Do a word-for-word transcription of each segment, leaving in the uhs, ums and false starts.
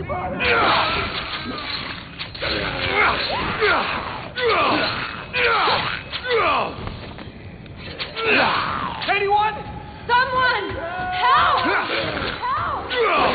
Anyone? Someone! Help! Help!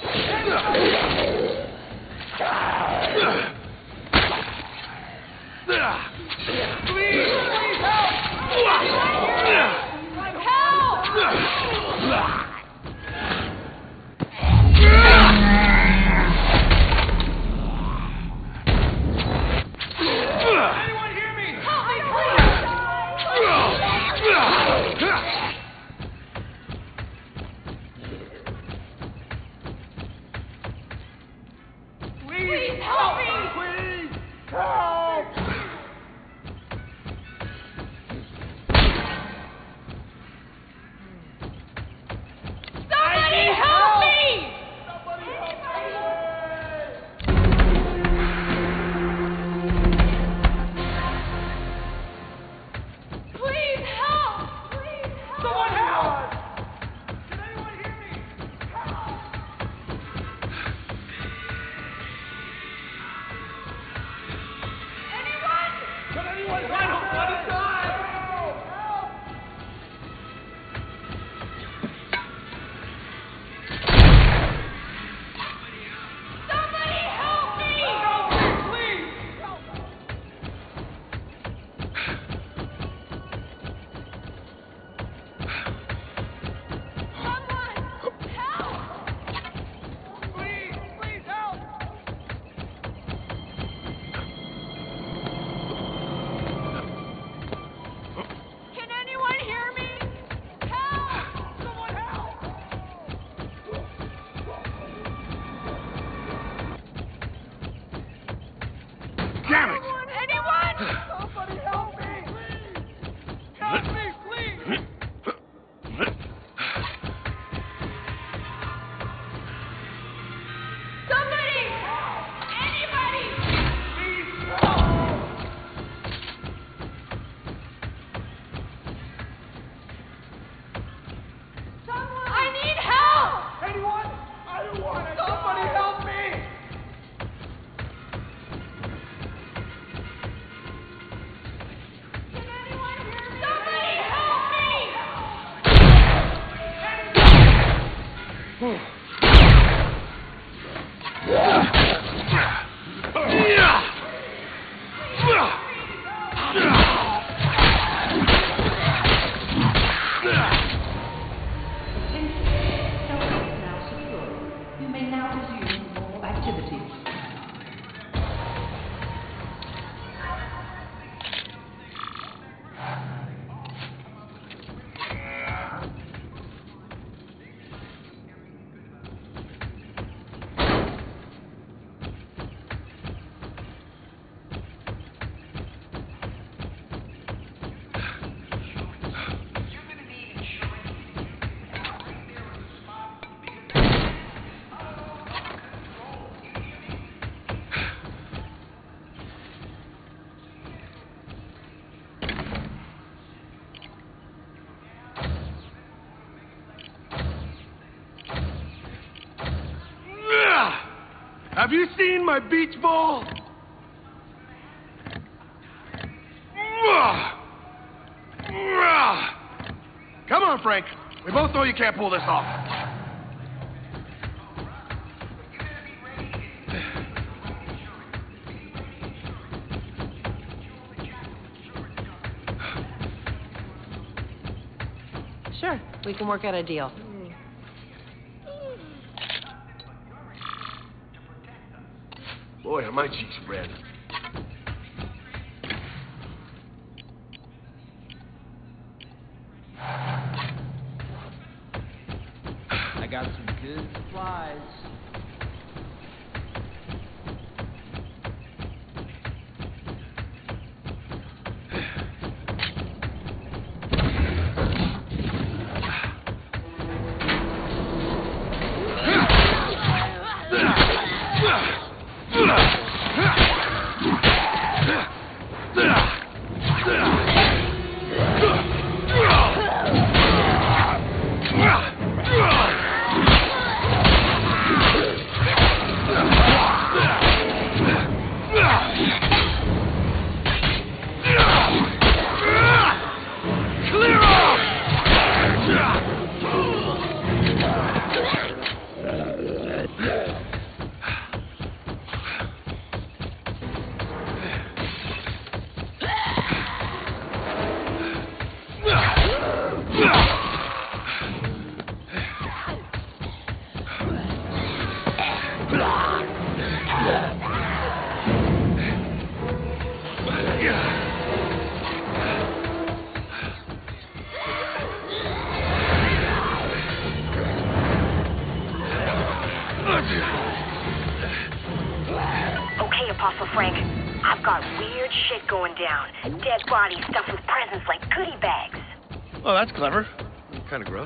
Please, please help! Help! Anyone hear me? Help me, Please, Please help me! Please, help! Somebody help me! Somebody help me! Please help! Please help! Someone help! Can anyone hear me? Help! Anyone? Can anyone help? I don't want to die! Help! Help! Somebody help me! Help me, please! Help! Someone! Help! Please, please help! Can anyone hear me? Help! Someone help! Damn it! Anyone? Somebody help me! Please! Help me, please! Somebody! Anybody! Please help! Someone! I need help! Anyone? I don't want to Somebody help me! Can anyone hear me? Somebody help me! Now secure. You may now resume normal activities. Have you seen my beach ball? Come on, Frank. We both know you can't pull this off. Sure, we can work out a deal. Boy, are my cheeks red. I got some good supplies. Okay, Apostle Frank. I've got weird shit going down. Dead bodies stuffed with presents like goodie bags. Well, that's clever. Kind of gross.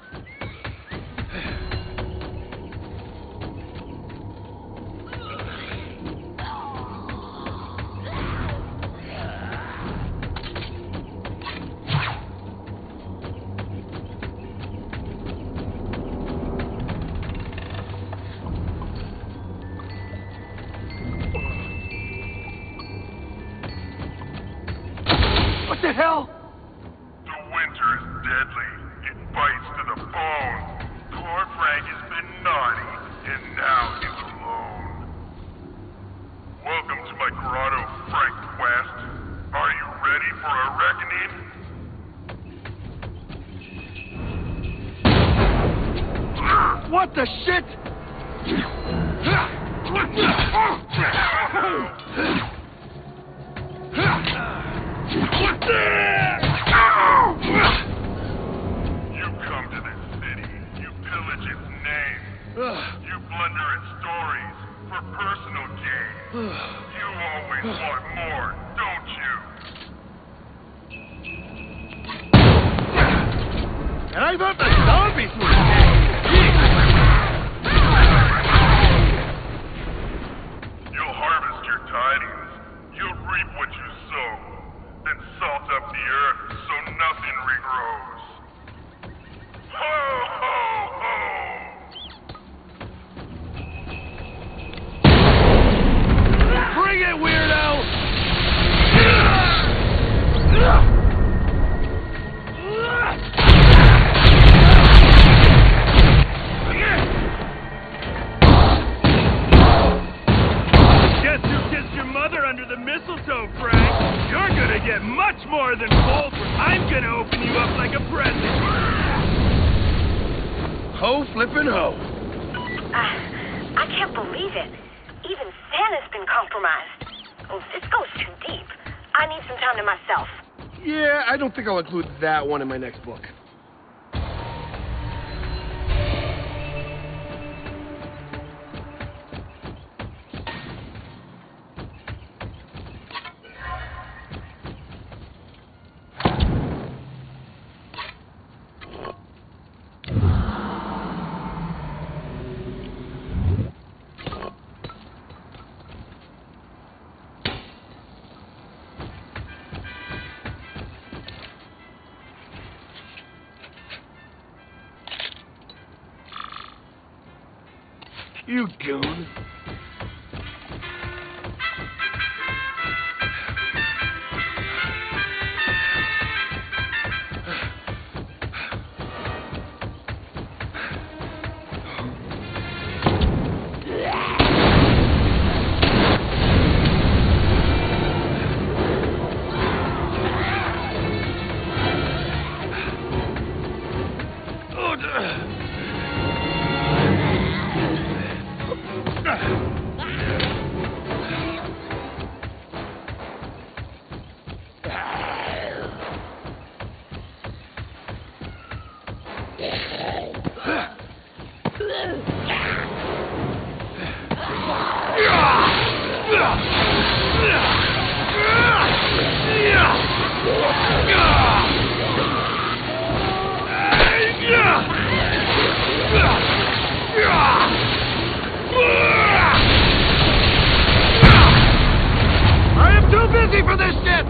What the hell? The winter is deadly. It bites to the bone. Poor Frank has been naughty, and now he's alone. Welcome to my grotto, Frank West. Are you ready for a reckoning? What the shit? You come to this city, you pillage its name, you plunder its stories for personal gain. You always want more, don't you? And I thought the zombies were dead. You'll harvest your tidings, you'll reap what you sow, then salt up the earth so nothing regrows. Ho, ho, ho! Bring it, weirdo! Guess who kissed your mother under the mistletoe, Frank? You're gonna get much more than gold. I'm gonna open you up like a present. Ho flippin' ho. Uh, I can't believe it. Even Santa's been compromised. Oh, this goes too deep. I need some time to myself. Yeah, I don't think I'll include that one in my next book. You goon. I am too busy for this shit!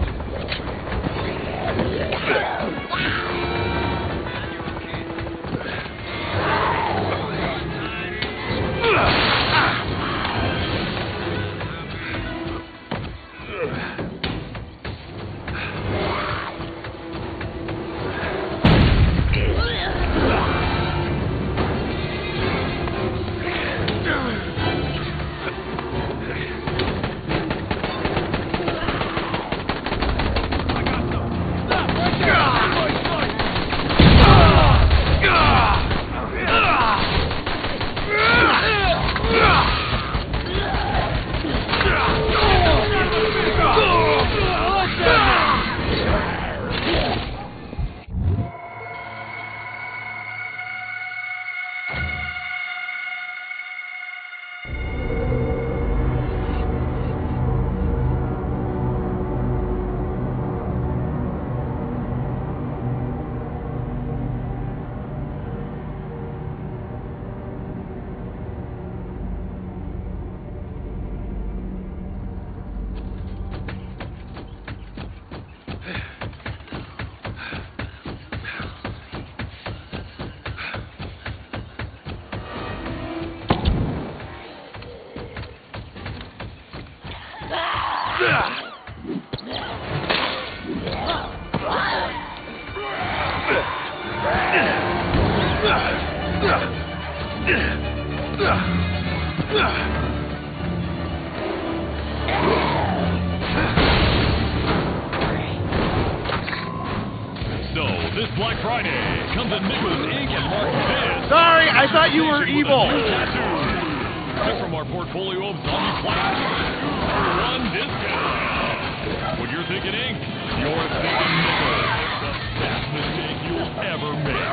So, this Black Friday, come to Nicholas Incorporated and mark this. Sorry, I thought you were evil. Pick from our portfolio of zombie classics. One discount. When you're thinking ink, you're thinking nickel. The best mistake you'll ever make.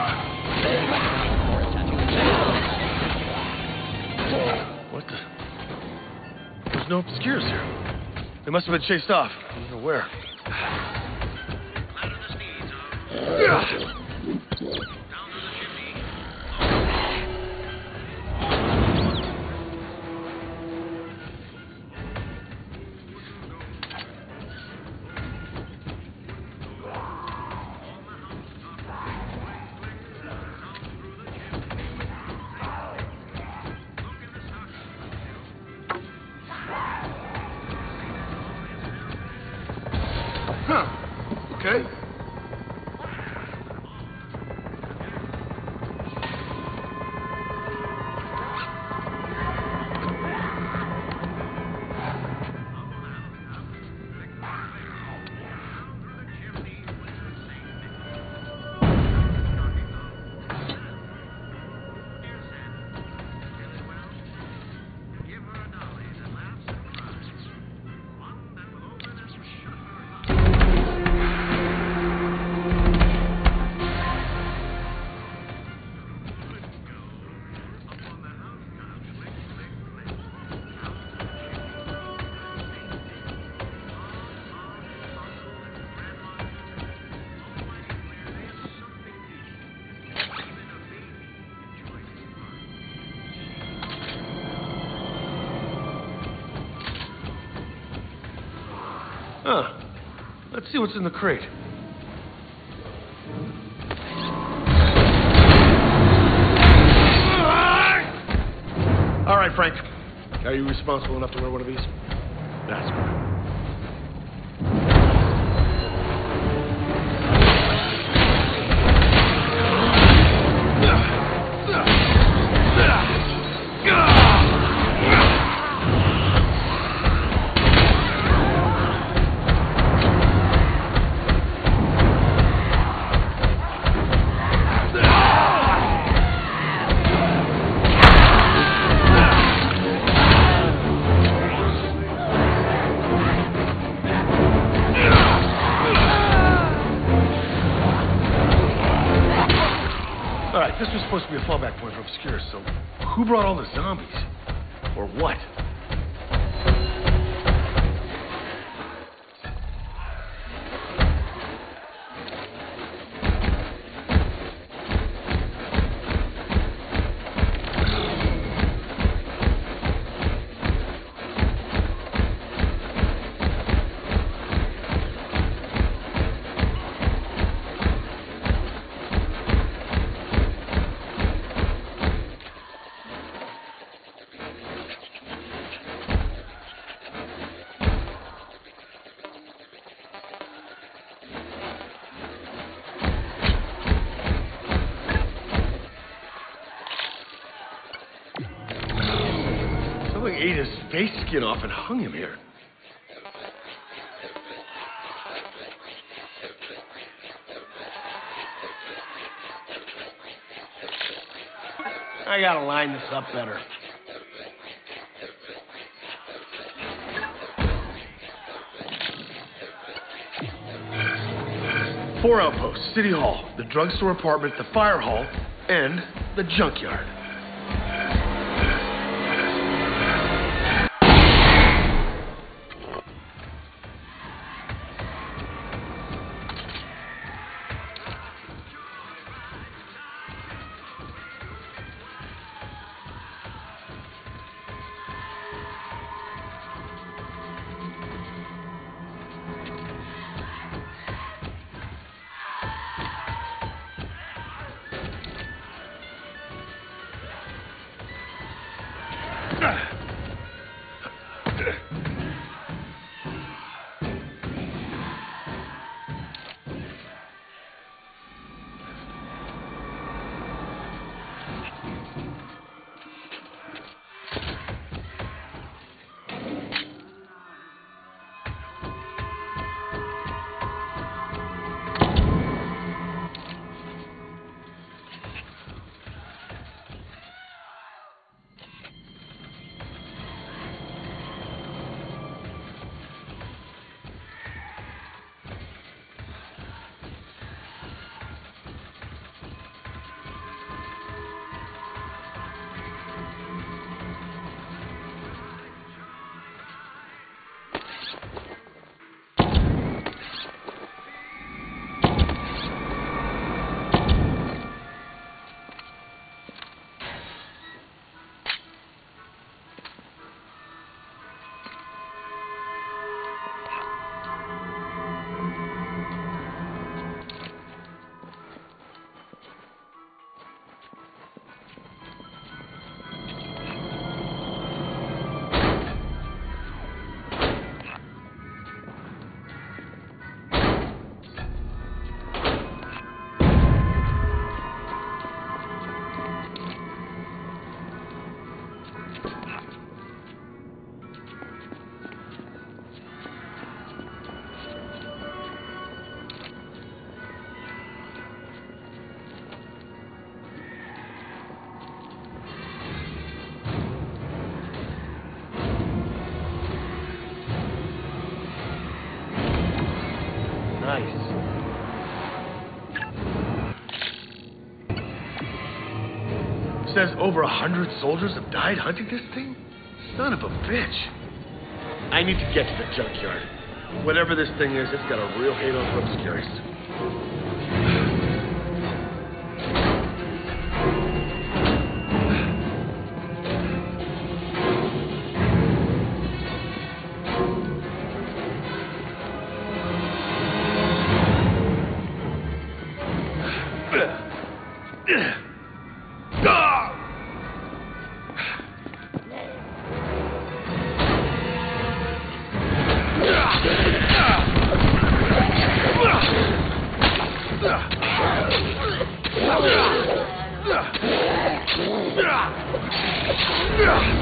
What the? There's no obscures here. They must have been chased off. I don't know where. Huh. Okay. Huh. Let's see what's in the crate. All right, Frank. Are you responsible enough to wear one of these? That's fine. All right, this was supposed to be a fallback point for obscure, so who brought all the zombies? Or what? Somebody ate his face skin off and hung him here. I gotta line this up better. Four outposts: City Hall, the drugstore apartment, the fire hall, and the junkyard. Nice. Says over a hundred soldiers have died hunting this thing? Son of a bitch. I need to get to the junkyard. Whatever this thing is, it's got a real halo for Obscurus. Yeah.